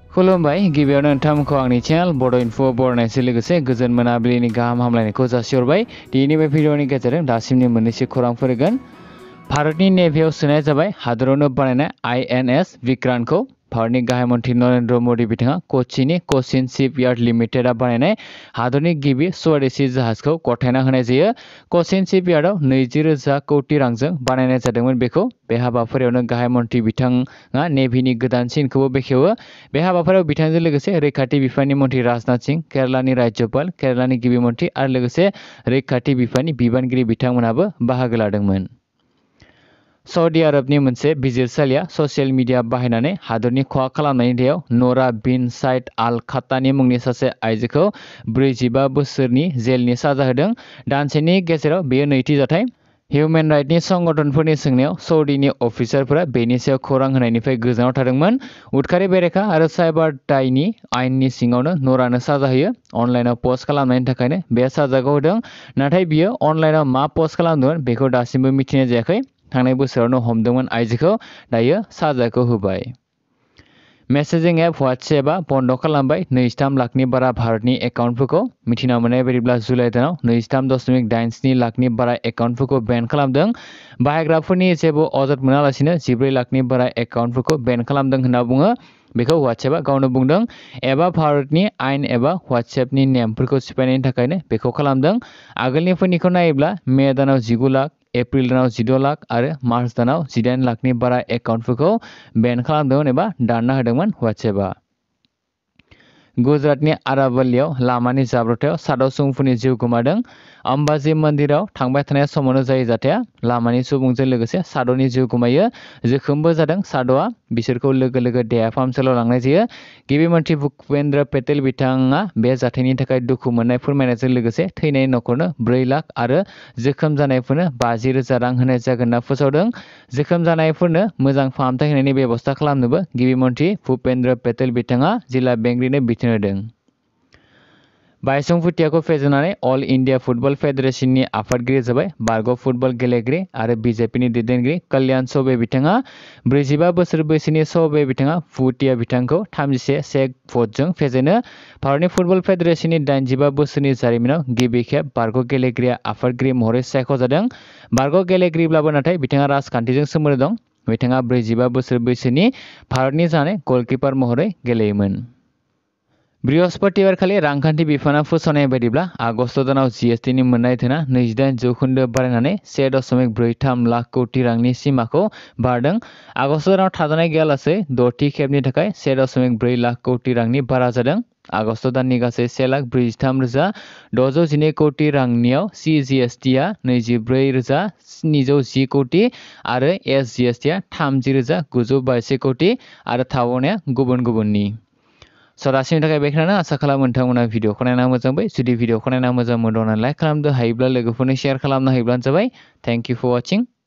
खुलुमबाय गिबियावनो नोंथांमोनखौ आंनि चेनेल बड' इनफो बरनायजों लोगोसे गोजोन मोनाबिलिनि गाहाम हामलायनायखौ जासिहरबाय। दिनैनि बे भिडिअनि गेजेरजों दासिमनि मोननैसो खौरां फैगोन। भारतनि नेभियाव सोनाय जाबाय हादरावनो बानायनाय INS विक्रांतखौ। भारतनि गाहाय मन्थ्रि नरेन्द्र मोदी बिथाङा क'च्चिनि क'चिन शिपयार्ड लिमिटेडआ बानायनाय हादरनि गिबि स्वदेशी जाहाजखौ गथायना होनाय जायो। क'चिन शिपयार्डआव 20,000 कौटि रांजों बानायनाय जादोंमोन बेखौ। बे हाबाफारियावनो गाहाय मन्थ्रि बिथाङा नेभिनि गोदानसिनखौबो बेखेवो। बे हाबाफारियाव बिथांजों लोगोसे रैखाथि बिफाननि मन्थ्रि राजनाथ सिंह, केरालानि राज्यपाल, केरालानि गिबि मन्थ्रि आरो लोगोसे रैखाथि बिफाननि बिबानगिरि बिथांमोनाबो बाहागो लादोंमोन। सऊदी आरबनि मोनसे बिजिरसालिया ससियेल मिडिया बाहायनानै हादरनि खहा खालामनायनि दायाव नरा बिन साइद आल खात्तानी मुंनि सासे आइजोखौ 45 बोसोरनि जेलनि साजा होदों। दानसेनि गेजेराव बेयो नैथि जाथाय। हिउमेन राइटनि संगठनफोरनि सोंनायाव सऊदीनि अफिसारफोरा बेनि सायाव खौरां होनायनिफ्राय गोजानाव थादोंमोन। उदखारि बेरेखा आरो साइबार दायनि आयेननि सिङावनो नरानो साजा होयो। अनलाइनाव पस्ट खालामनायनि थाखायनो बे साजाखौ होदों। नाथाय बियो अनलाइनाव मा पस्ट खालामदोंमोन बेखौ दासिमबो मिथिनाय जायाखै। थांनाय बोसोरावनो हमदोंमोन आइजोखौ, दायो साजाखौ होबाय। मेसेजिं एप व्हाट्सएपआ बन्द खालामबाय 23 लाखनि बारा भारतनि एकाउन्टफोरखौ। मिथिना मोननाय बायदिब्ला जुलाइ दानाव 23.87 लाखनि बारा एकाउन्टफोरखौ बेन खालामदों। बाहायग्राफोरनि जेबो अजद मोनालासिनो 14 लाखनि बारा एकाउन्टफोरखौ बेन खालामदों होनना बुङो। बेखौ व्हाट्सएपआ गावनो बुंदों। एपआ भारतनि आयेन एबा व्हाट्सएपनि नेमफोरखौ सिफायनायनि थाखायनो बेखौ खालामदों। आगोलनिफोरनिखौ नायोब्ला मे दानाव 19 लाख, एप्रिल दानाव 16 लाख आरो मार्च दानाव 18 लाखनि बारा एकाउन्टफोरखौ बेन खालामदोंमोन एबा दानना होदोंमोन व्हाट्सएपआ। गुजरातनि आरावलीयाव लामानि जाब्रबथायाव 7 सुबुंफोरनि जिउ गोमादों। अंबाजी मन्दिराव थांबाय थानाय समावनो जायो जाथाया। लामानि सुबुंजों लोगोसे 7 जिउ गोमायो। जोखोमबो जादों 7। बिसोरखौ लोगो लोगो देहा फाहामसालियाव लांनाय जायो। गिबि मन्थ्रि भुपेन्द्र पेटेल बिथाङा बे जाथायनि थाखाय दुखु मोननाय फोरमायनायजों लोगोसे थैनायनि नखरनो 4 लाख आरो जोखोम जानायफोरनो 50,000 रां होनाय जागोन होनना फोसावदों। जोखोम जानायफोरनो मोजां फाहामथाय होनायनि बेबस्था खालामनोबो गिबि मन्थ्रि भुपेन्द्र पेटेल बिथाङा जिल्ला बेंगिरिनो बिथोन होदों। बायसं भुटियाखौ फेजेननानै अल इन्डिया फुटबल फेडारेशननि आफादगिरि जाबाय। बारग' फुटबल गेलेगिरि आरो बिजेपिनि दैदेनगिरि कल्याण चौबे बिथाङा 45 बोसोर बैसोनि चौबे बिथाङा भुटिया बिथांखौ 31 भटजों फेजेनो। भारतनि फुटबल फेडारेशननि 85 बोसोरनि जारिमिनाव गिबि खेब बारग' गेलेगिरिया आफादगिरि महरै सायख'जादों। बारग' गेलेगिरिब्लाबो नाथाय बिथाङा राजखान्थिजों सोमोन्दो दं। बिथाङा 45 बोसोर बैसोनि भारतनि जानाय गलकिपार महरै गेलेयोमोन। बृहस्पतिबारखालि रांखान्थि बिफाना फोसावनाय बायदिब्ला आगस्त दानाव GSTनि मोननाय धोना 28% बारायनानै 1.43 लाख कौटि रांनि सिमाखौ बारदों। आगस्त दानाव थाद'नाय गैयालासै 6थि खेबनि थाखाय 1.4 लाख कौटि रांनि बारा जादों। आगस्त दाननि गासै 1,43,612 कौटि रांनियाव CGSTआ 24,710 कौटि आरो SGSTआ 30,922 कौटि आरो थाबावनाया गुबुन गुबुननि। दासिमनि थाखाय बेखिनियानो। आसा खालामो नोंथांमोना भिडिअखौ नायना मोजां मोनबाय। जुदि भिडिअखौ नायना मोजां मोनदोंब्ला लाइक खालामदो, हायोब्ला लोगोफोरनो शेयार खालामना होयोब्लानो जाबाय। Thank you for वाचिं।